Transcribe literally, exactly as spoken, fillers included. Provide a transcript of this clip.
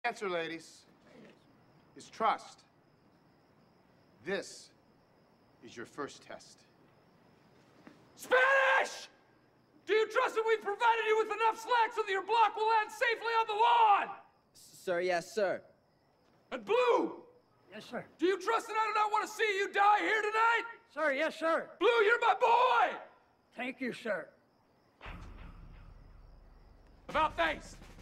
Answer, ladies, is trust. This is your first test. Spanish! Do you trust that we've provided you with enough slack so that your block will land safely on the lawn? Sir, yes, sir. And Blue! Yes, sir. Do you trust that I do not want to see you die here tonight? Sir, yes, sir. Blue, you're my boy! Thank you, sir. About face.